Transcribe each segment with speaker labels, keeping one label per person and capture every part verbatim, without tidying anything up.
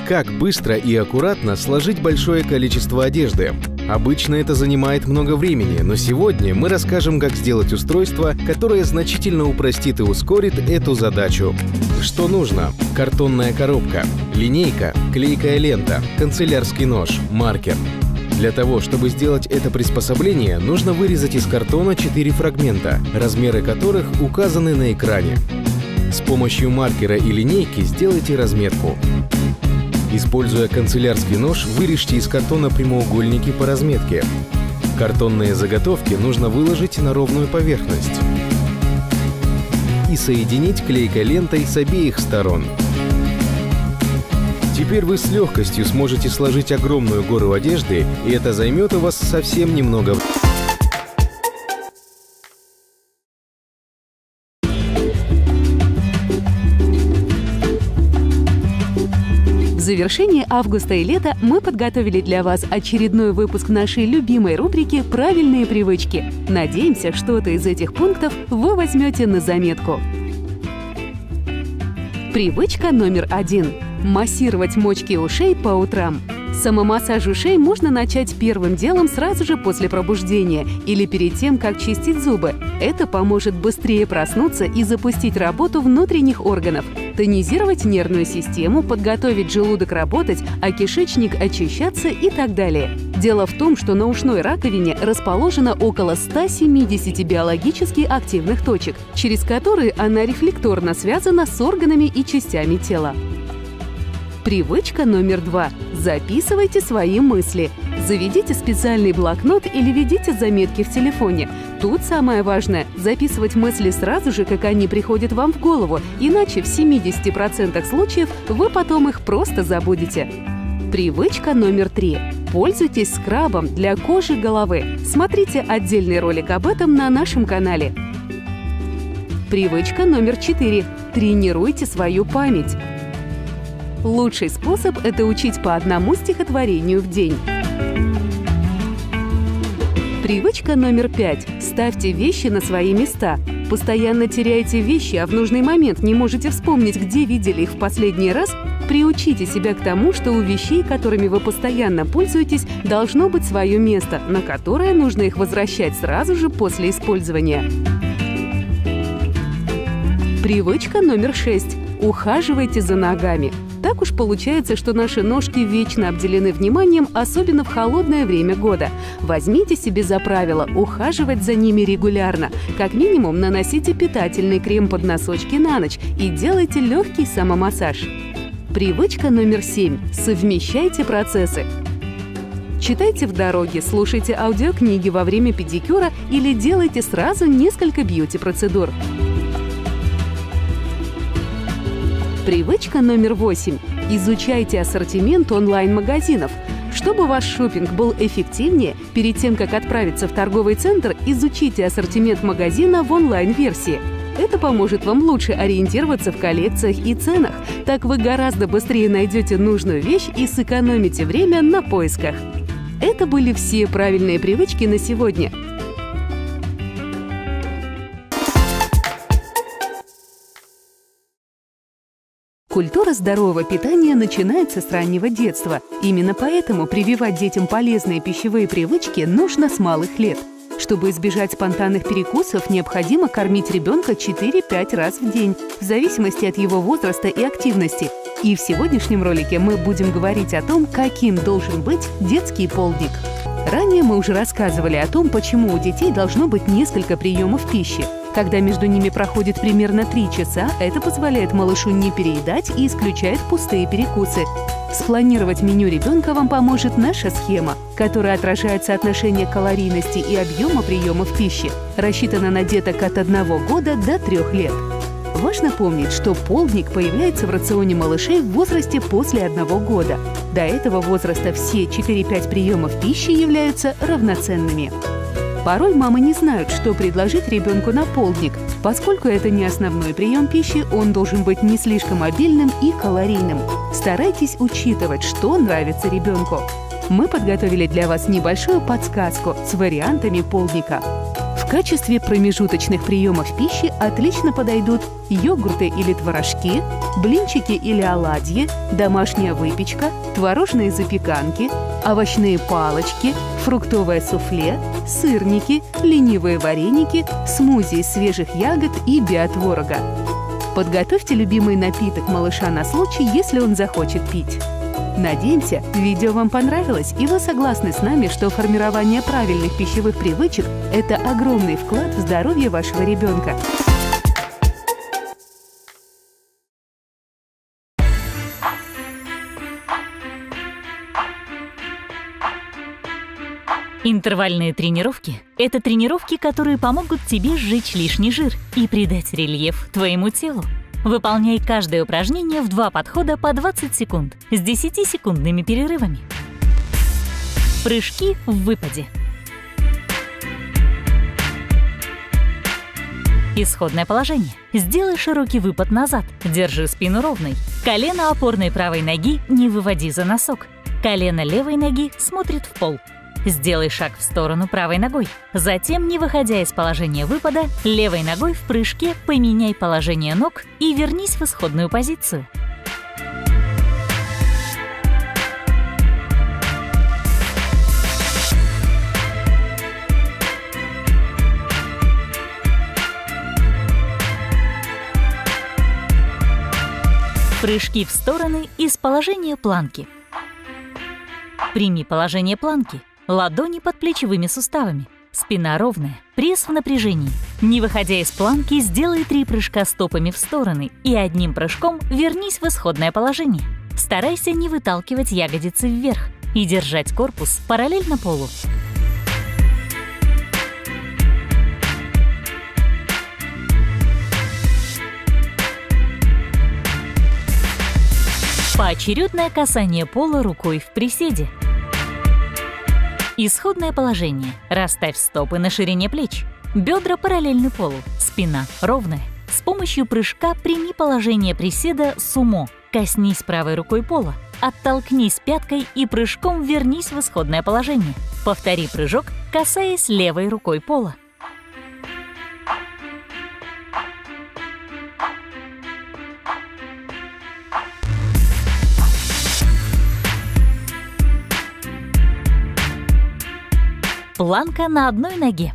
Speaker 1: Как быстро и аккуратно сложить большое количество одежды? Обычно это занимает много времени, но сегодня мы расскажем, как сделать устройство, которое значительно упростит и ускорит эту задачу. Что нужно? Картонная коробка, линейка, клейкая лента, канцелярский нож, маркер. Для того, чтобы сделать это приспособление, нужно вырезать из картона четыре фрагмента, размеры которых указаны на экране. С помощью маркера и линейки сделайте разметку. Используя канцелярский нож, вырежьте из картона прямоугольники по разметке. Картонные заготовки нужно выложить на ровную поверхность и соединить клейкой лентой с обеих сторон. Теперь вы с легкостью сможете сложить огромную гору одежды, и это займет у вас совсем немного времени.
Speaker 2: В завершении августа и лета мы подготовили для вас очередной выпуск нашей любимой рубрики «Правильные привычки». Надеемся, что-то из этих пунктов вы возьмете на заметку. Привычка номер один. Массировать мочки ушей по утрам. Самомассаж ушей можно начать первым делом сразу же после пробуждения или перед тем, как чистить зубы. Это поможет быстрее проснуться и запустить работу внутренних органов, тонизировать нервную систему, подготовить желудок работать, а кишечник очищаться и так далее. Дело в том, что на ушной раковине расположено около ста семидесяти биологически активных точек, через которые она рефлекторно связана с органами и частями тела. Привычка номер два. Записывайте свои мысли. Заведите специальный блокнот или ведите заметки в телефоне. Тут самое важное – записывать мысли сразу же, как они приходят вам в голову, иначе в семидесяти процентах случаев вы потом их просто забудете. Привычка номер три. Пользуйтесь скрабом для кожи головы. Смотрите отдельный ролик об этом на нашем канале. Привычка номер четыре. Тренируйте свою память. Лучший способ – это учить по одному стихотворению в день. Привычка номер пять. Ставьте вещи на свои места. Постоянно теряете вещи, а в нужный момент не можете вспомнить, где видели их в последний раз? Приучите себя к тому, что у вещей, которыми вы постоянно пользуетесь, должно быть свое место, на которое нужно их возвращать сразу же после использования. Привычка номер шесть. Ухаживайте за ногами. Так уж получается, что наши ножки вечно обделены вниманием, особенно в холодное время года. Возьмите себе за правило ухаживать за ними регулярно. Как минимум наносите питательный крем под носочки на ночь и делайте легкий самомассаж. Привычка номер семь. Совмещайте процессы. Читайте в дороге, слушайте аудиокниги во время педикюра или делайте сразу несколько бьюти-процедур. Привычка номер восемь. Изучайте ассортимент онлайн-магазинов. Чтобы ваш шопинг был эффективнее, перед тем, как отправиться в торговый центр, изучите ассортимент магазина в онлайн-версии. Это поможет вам лучше ориентироваться в коллекциях и ценах. Так вы гораздо быстрее найдете нужную вещь и сэкономите время на поисках. Это были все правильные привычки на сегодня. Культура здорового питания начинается с раннего детства. Именно поэтому прививать детям полезные пищевые привычки нужно с малых лет. Чтобы избежать спонтанных перекусов, необходимо кормить ребенка четыре-пять раз в день, в зависимости от его возраста и активности. И в сегодняшнем ролике мы будем говорить о том, каким должен быть детский полдник. Ранее мы уже рассказывали о том, почему у детей должно быть несколько приемов пищи. Когда между ними проходит примерно три часа, это позволяет малышу не переедать и исключает пустые перекусы. Спланировать меню ребенка вам поможет наша схема, которая отражает соотношение калорийности и объема приемов пищи. Рассчитана на деток от одного года до трёх лет. Важно помнить, что полдник появляется в рационе малышей в возрасте после одного года. До этого возраста все четыре-пять приемов пищи являются равноценными. Порой мамы не знают, что предложить ребенку на полдник. Поскольку это не основной прием пищи, он должен быть не слишком обильным и калорийным. Старайтесь учитывать, что нравится ребенку. Мы подготовили для вас небольшую подсказку с вариантами полдника. В В качестве промежуточных приемов пищи отлично подойдут йогурты или творожки, блинчики или оладьи, домашняя выпечка, творожные запеканки, овощные палочки, фруктовое суфле, сырники, ленивые вареники, смузи из свежих ягод и биотворога. Подготовьте любимый напиток малыша на случай, если он захочет пить. Надеемся, видео вам понравилось, и вы согласны с нами, что формирование правильных пищевых привычек – это огромный вклад в здоровье вашего ребенка.
Speaker 3: Интервальные тренировки – это тренировки, которые помогут тебе сжечь лишний жир и придать рельеф твоему телу. Выполняй каждое упражнение в два подхода по двадцать секунд с десятисекундными перерывами. Прыжки в выпаде. Исходное положение. Сделай широкий выпад назад, держи спину ровной. Колено опорной правой ноги не выводи за носок. Колено левой ноги смотрит в пол. Сделай шаг в сторону правой ногой. Затем, не выходя из положения выпада, левой ногой в прыжке поменяй положение ног и вернись в исходную позицию. Прыжки в стороны из положения планки. Прими положение планки. Ладони под плечевыми суставами. Спина ровная, пресс в напряжении. Не выходя из планки, сделай три прыжка стопами в стороны и одним прыжком вернись в исходное положение. Старайся не выталкивать ягодицы вверх и держать корпус параллельно полу. Поочередное касание пола рукой в приседе. Исходное положение. Расставь стопы на ширине плеч. Бедра параллельны полу, спина ровная. С помощью прыжка прими положение приседа сумо. Коснись правой рукой пола. Оттолкнись пяткой и прыжком вернись в исходное положение. Повтори прыжок, касаясь левой рукой пола. Планка на одной ноге.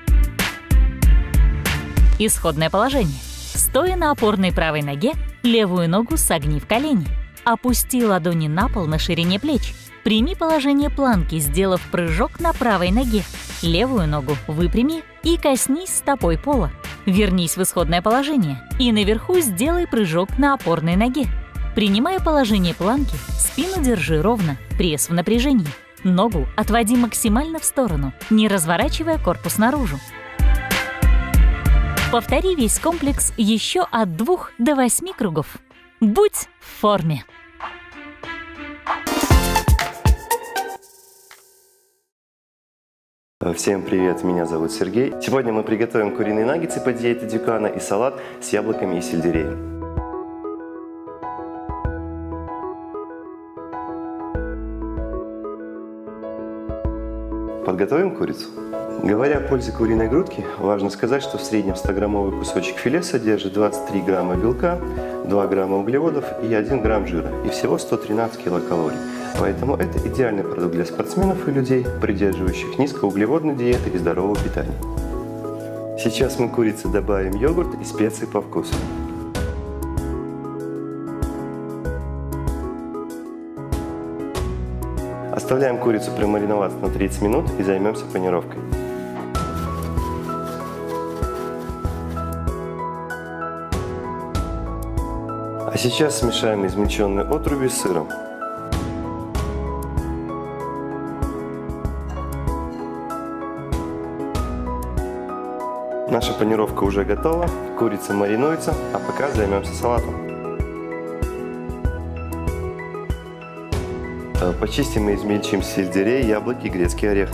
Speaker 3: Исходное положение. Стоя на опорной правой ноге, левую ногу согни в колени. Опусти ладони на пол на ширине плеч. Прими положение планки, сделав прыжок на правой ноге. Левую ногу выпрями и коснись стопой пола. Вернись в исходное положение и наверху сделай прыжок на опорной ноге. Принимая положение планки, спину держи ровно, пресс в напряжении. Ногу отводи максимально в сторону, не разворачивая корпус наружу. Повтори весь комплекс еще от двух до восьми кругов. Будь в форме!
Speaker 4: Всем привет, меня зовут Сергей. Сегодня мы приготовим куриные наггетсы по диете Дюкана и салат с яблоками и сельдереем. Подготовим курицу. Говоря о пользе куриной грудки, важно сказать, что в среднем стограммовый кусочек филе содержит двадцать три грамма белка, два грамма углеводов и один грамм жира, и всего сто тринадцать килокалорий. Поэтому это идеальный продукт для спортсменов и людей, придерживающих низкоуглеводной диеты и здорового питания. Сейчас мы к курице добавим йогурт и специи по вкусу. Оставляем курицу промариноваться на тридцать минут и займемся панировкой. А сейчас смешаем измельченные отруби с сыром. Наша панировка уже готова, курица маринуется, а пока займемся салатом. Почистим и измельчим сельдерей, яблоки и грецкий орех.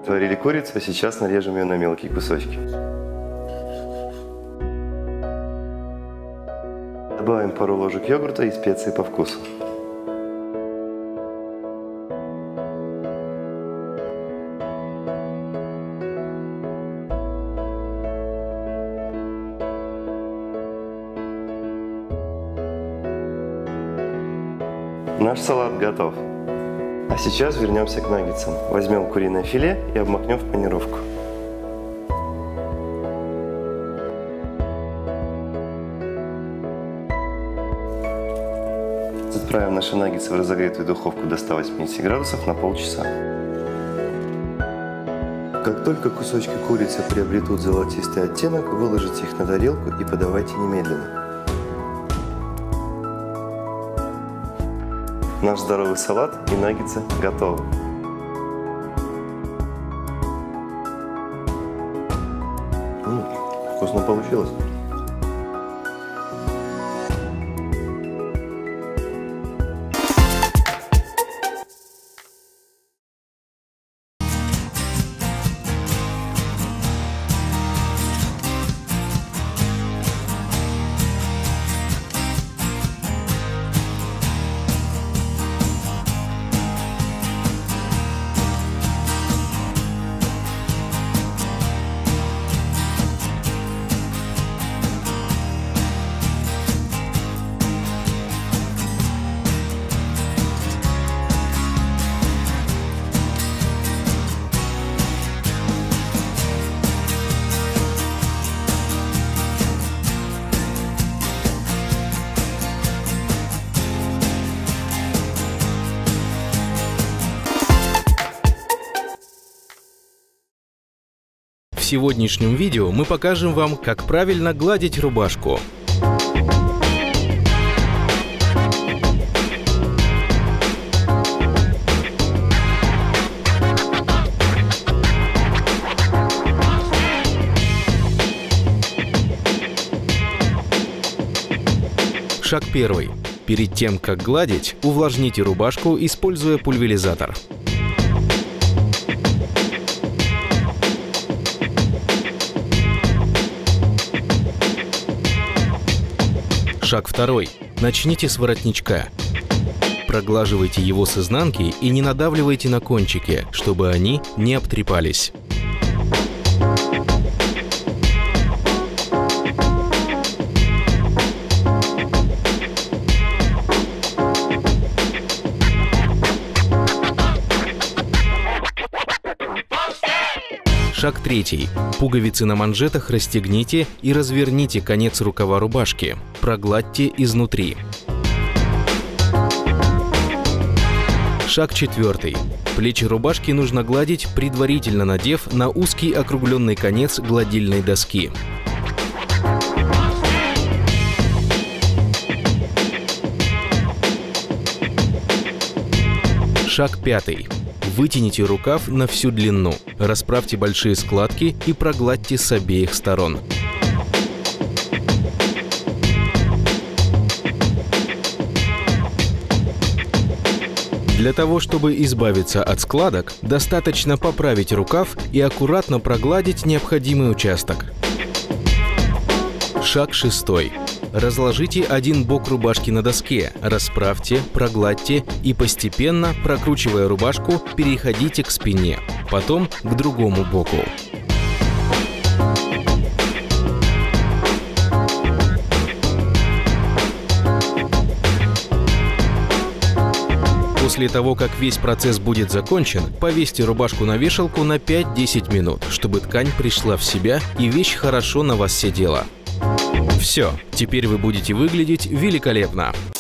Speaker 4: Сварили курицу, а сейчас нарежем ее на мелкие кусочки. Добавим пару ложек йогурта и специи по вкусу. Наш салат готов. А сейчас вернемся к наггетсам. Возьмем куриное филе и обмакнем в панировку. Отправим наши наггетсы в разогретую духовку до ста восьмидесяти градусов на полчаса. Как только кусочки курицы приобретут золотистый оттенок, выложите их на тарелку и подавайте немедленно. Наш здоровый салат и наггетсы готовы. М-м, вкусно получилось.
Speaker 1: В сегодняшнем видео мы покажем вам, как правильно гладить рубашку. Шаг первый. Перед тем, как гладить, увлажните рубашку, используя пульверизатор. Шаг второй. Начните с воротничка. Проглаживайте его с изнанки и не надавливайте на кончики, чтобы они не обтрепались. Шаг третий. Пуговицы на манжетах расстегните и разверните конец рукава рубашки. Прогладьте изнутри. Шаг четвертый. Плечи рубашки нужно гладить, предварительно надев на узкий округленный конец гладильной доски. Шаг пятый. Вытяните рукав на всю длину, расправьте большие складки и прогладьте с обеих сторон. Для того, чтобы избавиться от складок, достаточно поправить рукав и аккуратно прогладить необходимый участок. Шаг шестой. Разложите один бок рубашки на доске, расправьте, прогладьте и постепенно, прокручивая рубашку, переходите к спине, потом к другому боку. После того, как весь процесс будет закончен, повесьте рубашку на вешалку на пять-десять минут, чтобы ткань пришла в себя и вещь хорошо на вас сидела. Все, теперь вы будете выглядеть великолепно.